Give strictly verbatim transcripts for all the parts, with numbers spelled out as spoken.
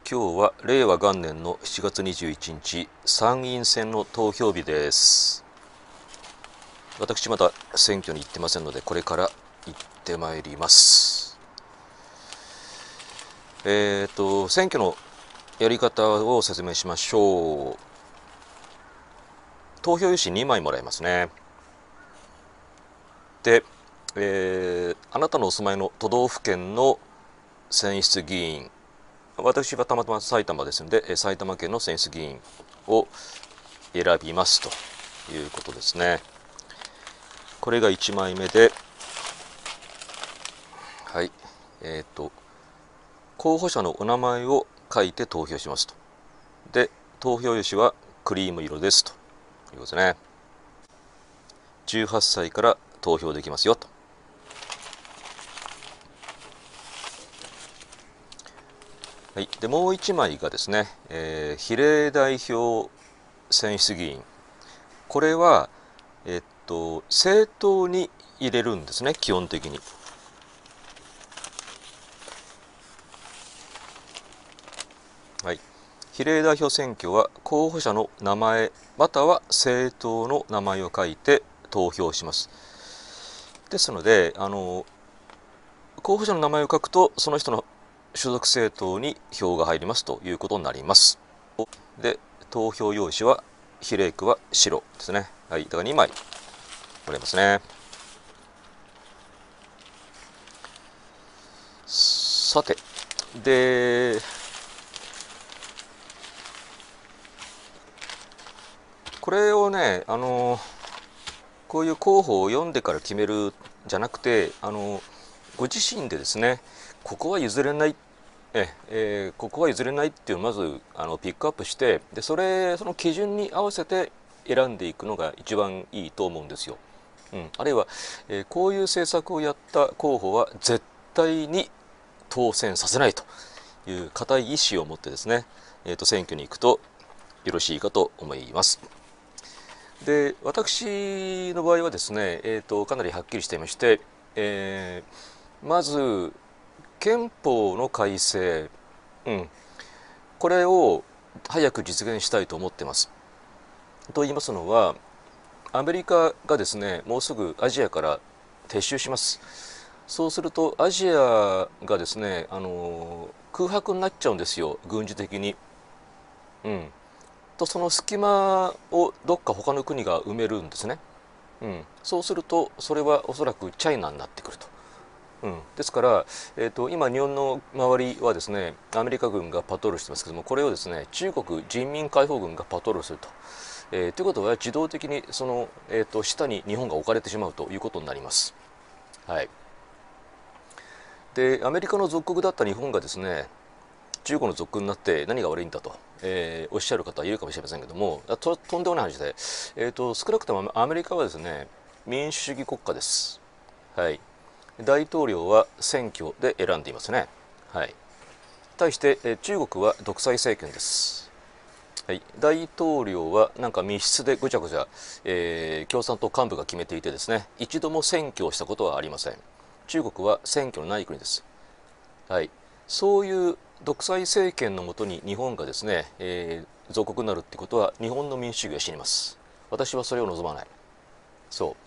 今日はれいわ元年のしちがつにじゅういちにち、参議院選の投票日です。私まだ選挙に行ってませんので、これから行ってまいります。えっと、選挙のやり方を説明しましょう。投票用紙にまいもらえますね。で、えー、あなたのお住まいの都道府県の選出議員、私はたまたま埼玉ですので、埼玉県の選出議員を選びますということですね。これがいちまいめで、はい、えっと、候補者のお名前を書いて投票しますと。で、投票用紙はクリーム色ですということですね。じゅうはっさいから投票できますよと。はい、でもういちまいがですね、えー、比例代表選出議員。これは、えっと、政党に入れるんですね、基本的に。はい、比例代表選挙は候補者の名前または政党の名前を書いて投票します。ですので、あの候補者の名前を書くとその人の所属政党に票が入りますということになります。で、投票用紙は比例区は白ですね。はい、だからにまいもらいますね。さて、で、これをね、あのこういう候補を読んでから決めるじゃなくて、あのご自身でですね、ここは譲れない、ええー、ここは譲れないっていうのをまずあのピックアップして、でそれその基準に合わせて選んでいくのが一番いいと思うんですよ。うん、あるいは、えー、こういう政策をやった候補は絶対に当選させないという固い意志を持ってですね、えー、と選挙に行くとよろしいかと思います。で、私の場合はですね、えー、とかなりはっきりしていまして、えー、まず憲法の改正、うん、これを早く実現したいと思っています。と言いますのは、アメリカがですね、もうすぐアジアから撤収します。そうするとアジアがですね、あの空白になっちゃうんですよ、軍事的に。うん、とその隙間をどっか他の国が埋めるんですね。うん、そうするとそれはおそらくチャイナになってくると。うん、ですから、えー、と今日本の周りはですね、アメリカ軍がパトロールしてますけども、これをですね、中国人民解放軍がパトロールすると。えー、ということは自動的にその、えー、と下に日本が置かれてしまうということになります。はい、でアメリカの属国だった日本がですね、中国の属国になって何が悪いんだと、えー、おっしゃる方はいるかもしれませんけども、と, とんでもない話で、えー、と少なくともアメリカはですね、民主主義国家です。はい、大統領は選挙で選んでいますね。はい、対して、えー、中国は独裁政権です。はい、大統領はなんか密室でぐちゃぐちゃ、えー、共産党幹部が決めていてですね、一度も選挙をしたことはありません。中国は選挙のない国です。はい、そういう独裁政権のもとに日本がですね、えー、属国になるってことは日本の民主主義は死にます。私はそれを望まない。そう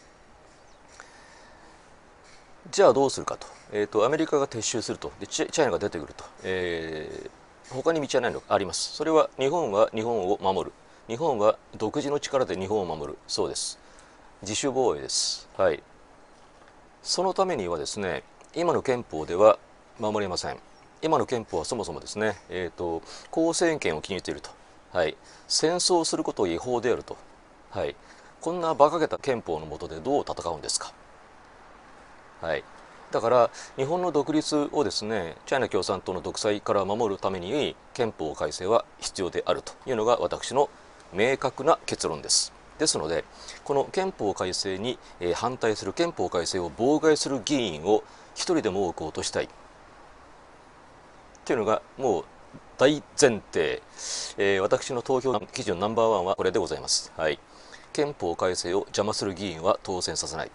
じゃあどうするかと、えーと、アメリカが撤収すると、でチャイナが出てくると、えー、他に道はないのかあります。それは日本は日本を守る、日本は独自の力で日本を守る、そうです。自主防衛です。はい、そのためにはですね、今の憲法では守れません。今の憲法はそもそもですね、えーと、公政権を決めていると、はい、戦争することは違法であると、はい、こんな馬鹿げた憲法の下でどう戦うんですか。はい、だから日本の独立をですね、チャイナ共産党の独裁から守るために憲法改正は必要であるというのが私の明確な結論です。ですので、この憲法改正に反対する、憲法改正を妨害する議員を一人でも多く落としたいというのがもう大前提、えー、私の投票基準ナンバーワンはこれでございます。はい、憲法改正を邪魔する議員は当選させない。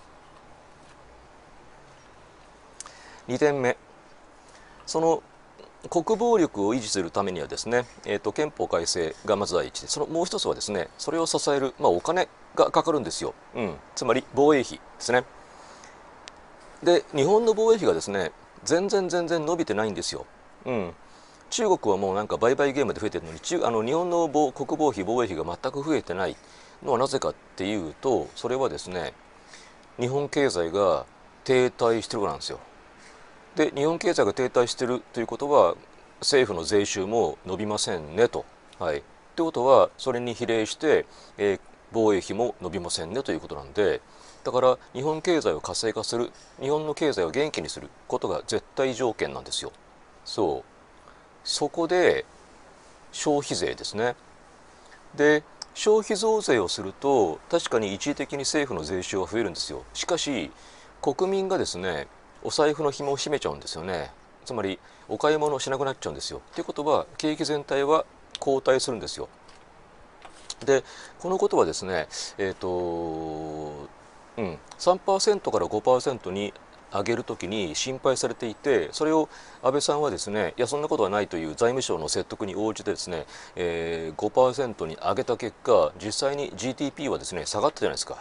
にてんめ、その国防力を維持するためにはですね、えーと、憲法改正がまず第一で、そのもう一つはですね、それを支える、まあ、お金がかかるんですよ、うん、つまり防衛費ですね。で日本の防衛費がですね全然全然伸びてないんですよ、うん、中国はもうなんか売買ゲームで増えてるのに、中あの日本の防国防費防衛費が全く増えてないのはなぜかっていうと、それはですね日本経済が停滞してるからなんですよ。で日本経済が停滞してるということは政府の税収も伸びませんねと。はい。ということはそれに比例して、えー防衛費も伸びませんねということなんで、だから日本経済を活性化する、日本の経済を元気にすることが絶対条件なんですよ。そう。そこで消費税ですね。で消費増税をすると確かに一時的に政府の税収は増えるんですよ。しかし国民がですねお財布の紐を締めちゃうんですよね。つまりお買い物をしなくなっちゃうんですよ。ということは景気全体は後退するんですよ。でこのことはですねえっ、とうん、さんパーセント から ごパーセント に上げるときに心配されていて、それを安倍さんはですねいやそんなことはないという財務省の説得に応じてですね、えー、ごパーセント に上げた結果実際に ジーディーピー はですね下がったじゃないですか。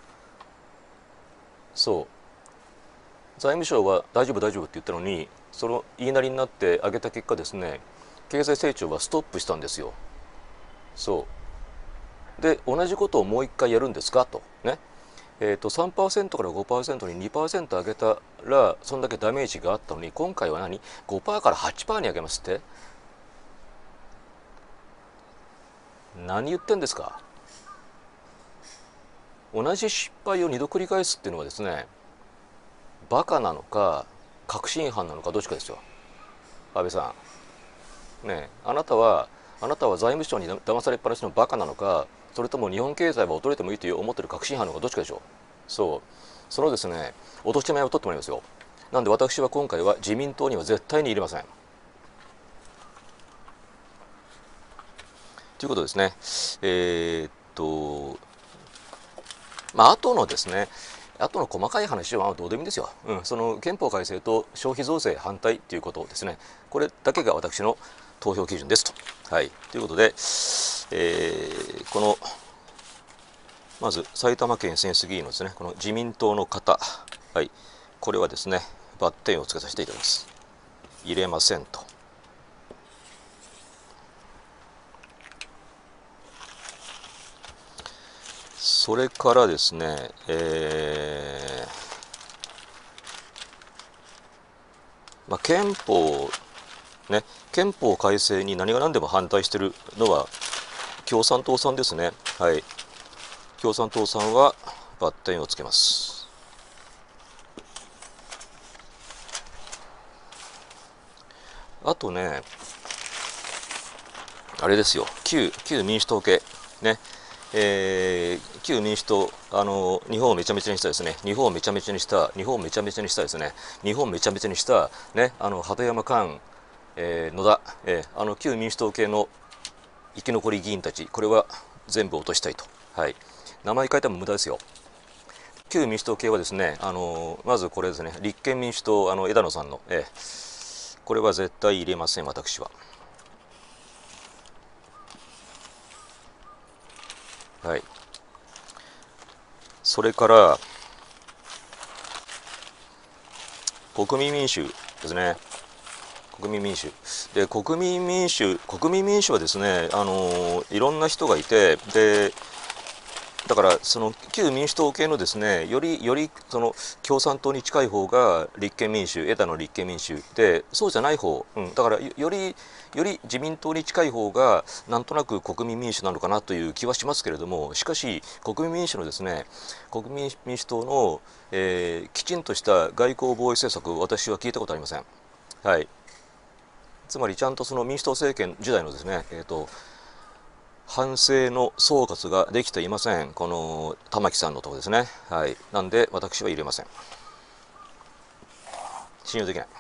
そう財務省は大丈夫大丈夫って言ったのに、その言いなりになって上げた結果ですね経済成長はストップしたんですよ。そうで同じことをもう一回やるんですかとね。えー、と さんパーセント から ごパーセント に にパーセント 上げたらそんだけダメージがあったのに、今回は何 ごパーセント から はちパーセント に上げますって、何言ってんですか。同じ失敗をにど繰り返すっていうのはですねバカなのか確信犯なのかどっちかですよ。安倍さんねえ、あなたはあなたは財務省に騙されっぱなしのバカなのか、それとも日本経済は衰えてもいいという思ってる確信犯なのかどっちかでしょう。そうそのですね落とし前を取ってもらいますよ。なんで私は今回は自民党には絶対に入れませんということですね。えー、っとまあ後のですね後の細かい話はどうでもいいんですよ、うん、その憲法改正と消費増税反対ということですね。これだけが私の投票基準ですと。はい、ということで、えー、このまず埼玉県選出議員のですねこの自民党の方、はい、これはですねバッテンをつけさせていただきます。入れませんと。それからですね、えーまあ、憲法ね憲法改正に何が何でも反対しているのは共産党さんですね。はい、共産党さんはバッテンをつけます。あとねあれですよ、旧旧民主党系ね、えー、旧民主党、あの日本をめちゃめちゃにしたですね、日本をめちゃめちゃにした、日本をめちゃめちゃにしたですね、日本をめちゃめちゃにしたね、あの鳩山寛、えー、野田、えー、あの旧民主党系の生き残り議員たち、これは全部落としたいと。はい、名前変えても無駄ですよ。旧民主党系はですね、あのまずこれですね、立憲民主党、あの枝野さんの、えー、これは絶対入れません、私は。はい、それから国民民主ですね。国民民主で国民民主国民民主はですね、あのいろんな人がいて、でだからその旧民主党系のですねよりよりその共産党に近い方が立憲民主、枝野立憲民主で、そうじゃない方、うん、だからよりより自民党に近い方がなんとなく国民民主なのかなという気はしますけれども、しかし国民民主のですね国民民主党の、えー、きちんとした外交防衛政策、私は聞いたことありません。はい、つまりちゃんとその民主党政権時代のですね、えーと反省の総括ができていません、この玉木さんのところですね。はい、なんで私は入れません。信用できない。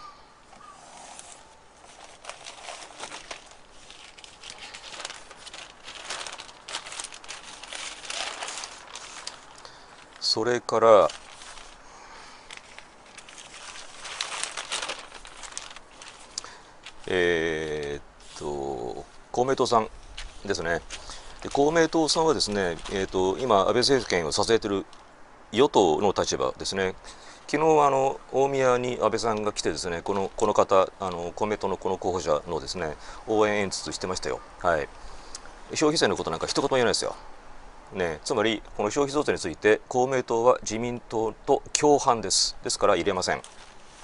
それからええー、っと公明党さんですね。で公明党さんはですね、えー、と今、安倍政権を支えている与党の立場ですね。昨日あの大宮に安倍さんが来てですね、このこの方、あの公明党のこの候補者のですね応援演説してましたよ。はい。消費税のことなんか一言も言えないですよ。ね、つまりこの消費増税について公明党は自民党と共犯です。ですから入れません。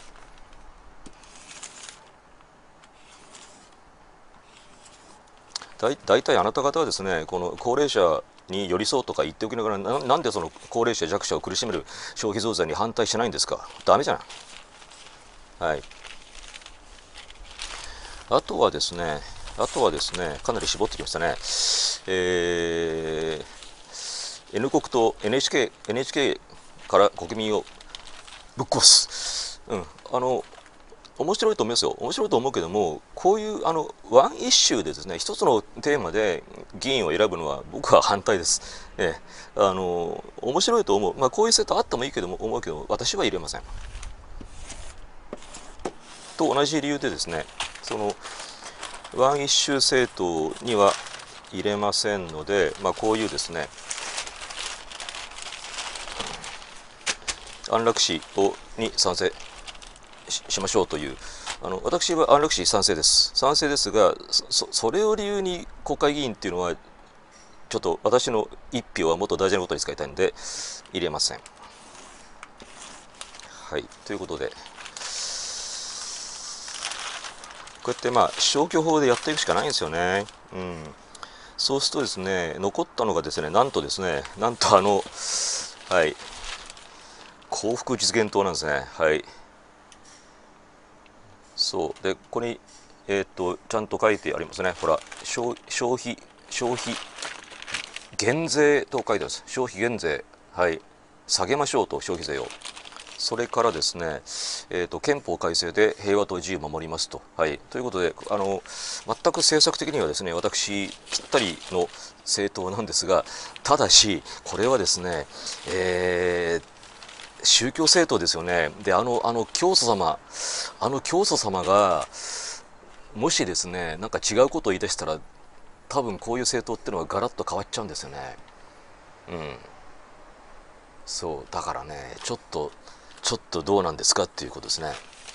だい大体あなた方はですね、この高齢者に寄り添うとか言っておきながら、ななんでその高齢者弱者を苦しめる消費増税に反対しないんですか。ダメじゃん。はい。あとはですね、あとはですね、かなり絞ってきましたね。えー、N 国と エヌエイチケー、エヌエイチケー から国民をぶっ壊す。うん、あの面白いと思いますよ。面白いと思うけども、こういうあのワンイッシュでですね、一つのテーマで議員を選ぶのは僕は反対です。ええ、あの面白いと思う。まあこういうセットあってもいいけども思うけど、私は入れません。と同じ理由でですね、そのワンイッシュ政党には入れませんので、まあこういうですね、安楽死をに賛成ししましょうという、あの私は安楽死賛成です。賛成ですが、そそれを理由に国会議員っていうのは、ちょっと私の一票はもっと大事なことに使いたいので、入れません。はい、ということで、こうやってまあ消去法でやっていくしかないんですよね。うん、そうするとですね、残ったのがですね、なんとですね、なんとあの、はい、幸福実現党なんですね。はい。そうで、ここに、えー、っとちゃんと書いてありますね。ほら、消消費消費減税と書いてあります。消費減税、はい、下げましょうと、消費税を。それからですね、えー、と憲法改正で平和と自由を守りますと。はい、ということで、あの全く政策的にはですね、私ぴったりの政党なんですが、ただしこれはですね、えー宗教政党ですよね。で、あの、あの教祖様、あの教祖様が、もしですね、なんか違うことを言い出したら、多分こういう政党っていうのはガラッと変わっちゃうんですよね。うん。そう、だからね、ちょっと、ちょっとどうなんですかっていうことですね。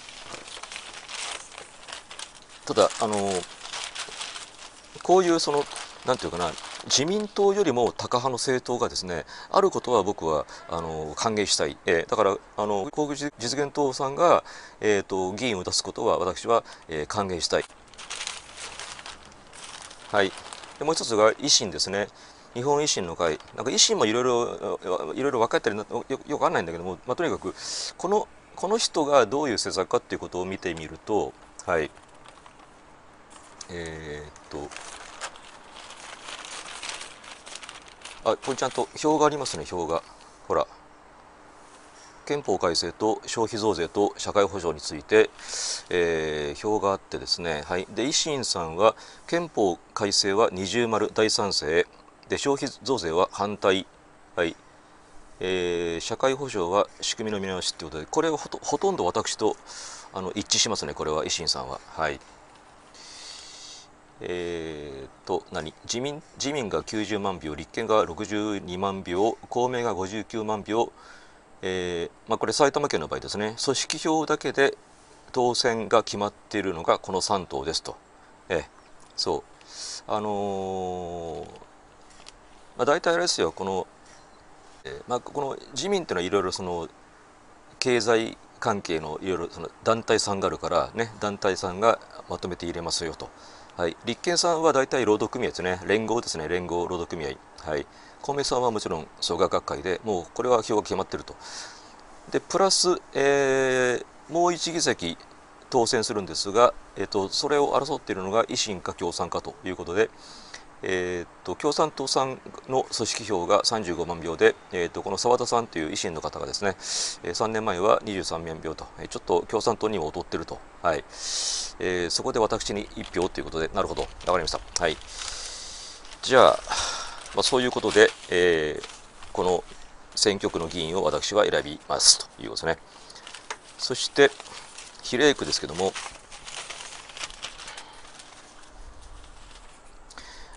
ただ、あの、こういうその、なんていうかな、自民党よりもタカ派の政党がですね、あることは僕はあの歓迎したい、えー、だからあの幸福実現党さんが、えーと、議員を出すことは私は、えー、歓迎したい。はい。でもう一つが維新ですね。日本維新の会、なんか維新もいろいろいろいろ分かったりよよくわかんないんだけども、まあ、とにかくこのこの人がどういう政策かっていうことを見てみると、はい、えー、っとあ、これちゃんと表がありますね、表が。ほら、憲法改正と消費増税と社会保障について、えー、表があってですね、はい、で維新さんは憲法改正は二重丸大賛成で、消費増税は反対、はい、えー、社会保障は仕組みの見直しということで、これはほ と, ほとんど私とあの一致しますね、これは維新さんは。はい。えー、と何自民自民がきゅうじゅうまん票、立憲がろくじゅうにまん票、公明がごじゅうきゅうまん票、えーまあ、これ埼玉県の場合ですね、組織票だけで当選が決まっているのがこのさん党ですと。えー、そうあのーまあ、大体あれですよ、この、えーまあ、この自民っていうのはいろいろその経済関係のいろいろその団体さんがあるからね、団体さんがまとめて入れますよと。はい、立憲さんは大体労働組合ですね、連合ですね、連合労働組合。はい、公明さんはもちろん創価学会で、もうこれは票が決まっていると。でプラス、えー、もういち議席当選するんですが、えー、とそれを争っているのが維新か共産かということで、えー、と共産党さんの組織票がさんじゅうごまん票で、えー、とこの澤田さんという維新の方がですね、さんねんまえはにじゅうさんまん票と、ちょっと共産党にも劣っていると、はい、えー、そこで私にいち票ということで、なるほど、分かりました。はい、じゃあ、まあ、そういうことで、えー、この選挙区の議員を私は選びますということですね。そして比例区ですけども、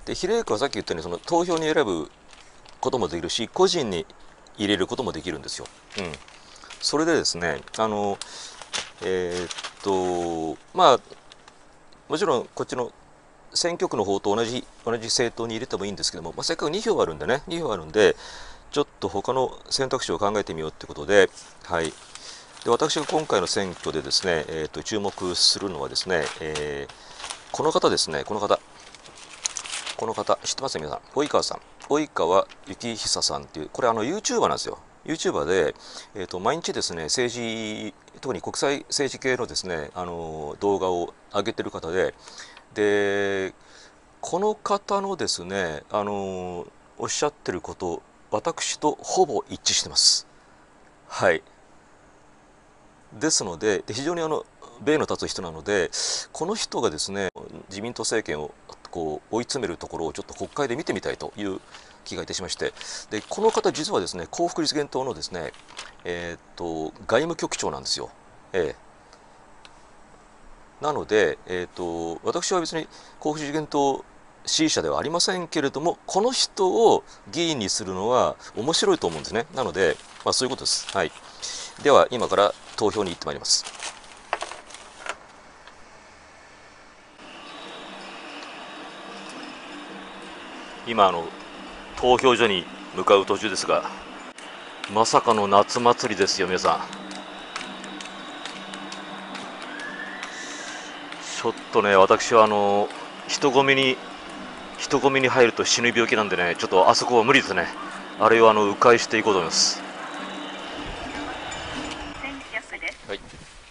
で比例区はさっき言ったようにその投票に選ぶこともできるし、個人に入れることもできるんですよ。うん、それでですね、あのえー、っとまあもちろんこっちの選挙区の方と同じ同じ政党に入れてもいいんですけども、まあ、せっかくに票あるんでね、に票あるんで、ちょっと他の選択肢を考えてみようってことで、はい、で私が今回の選挙でですね、えー、と注目するのはですね、えー、この方ですね、この方、この方、知ってます皆さん、及川さん、及川幸久さんっていう、これあの YouTuber なんですよ。YouTuber で、えー、と毎日ですね、政治、特に国際政治系のですね、あの動画を上げてる方で、でこの方のですね、あのおっしゃってること、私とほぼ一致してます。はい。ですので、で非常にあの米の立つ人なので、この人がですね、自民党政権をこう追い詰めるところをちょっと国会で見てみたいという気がいたしまして、でこの方実はですね、幸福実現党のですね、えー、っと外務局長なんですよ。ええなので、えー、と私は別に幸福実現党支持者ではありませんけれども、この人を議員にするのは面白いと思うんですね。なので、まあ、そういうことです。はい、では今から投票に行ってまいります。今あの投票所に向かう途中ですが、まさかの夏祭りですよ皆さん。ちょっとね、私はあの人混みに人混みに入ると死ぬ病気なんでね、ちょっとあそこは無理ですね。あれをあの迂回していこうと思います。はい、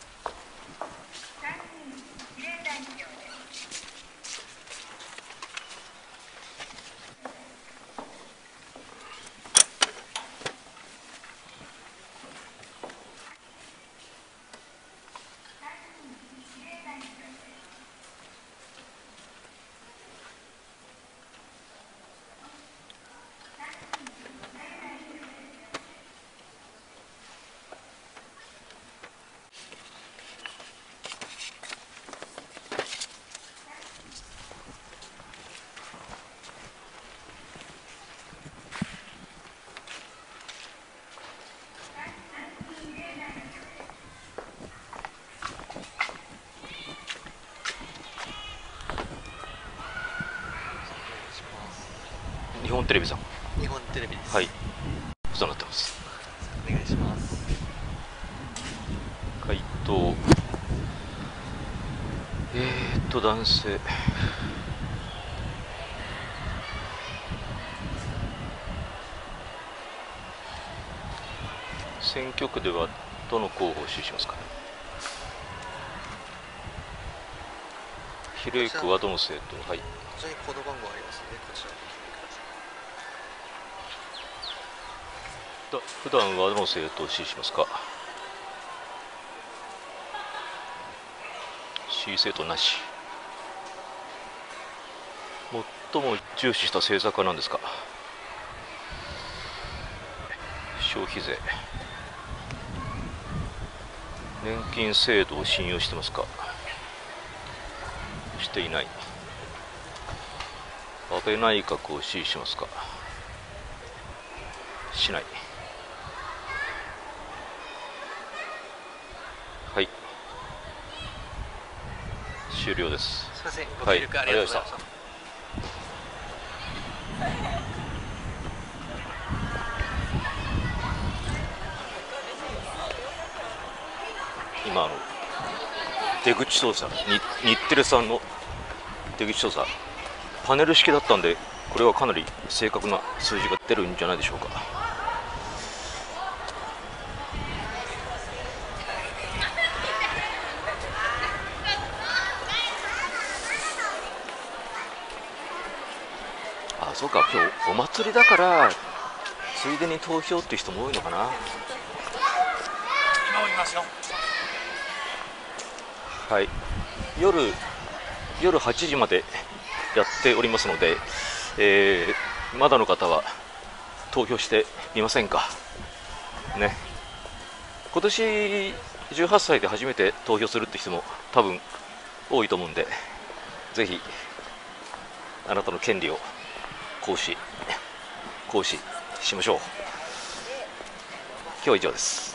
日本テレビさん。 日本テレビです。 はい、お世話になってます。 お願いします。 回答、えー、っと男性、選挙区ではどの候補を支持しますか。比例区はどの政党。はい、 こちらにコード番号ありますので、こちらをだ普段はどの政党を支持しますか。支持政党なし。最も重視した政策は何ですか。消費税。年金制度を信用してますか。していない。安倍内閣を支持しますか。しない。はい、終了です。 すみません、ご協力ありがとうございました。 今あの出口操作、に日テレさんの出口操作、パネル式だったんで、これはかなり正確な数字が出るんじゃないでしょうか。あ、そうか、今日お祭りだからついでに投票っていう人も多いのかな。 今降りますよ。 はい、夜夜はちじまでやっておりますので、えー、まだの方は投票してみませんかね。今年じゅうはっさいで初めて投票するって人も多分多いと思うんで、ぜひあなたの権利を行使行使しましょう。今日は以上です。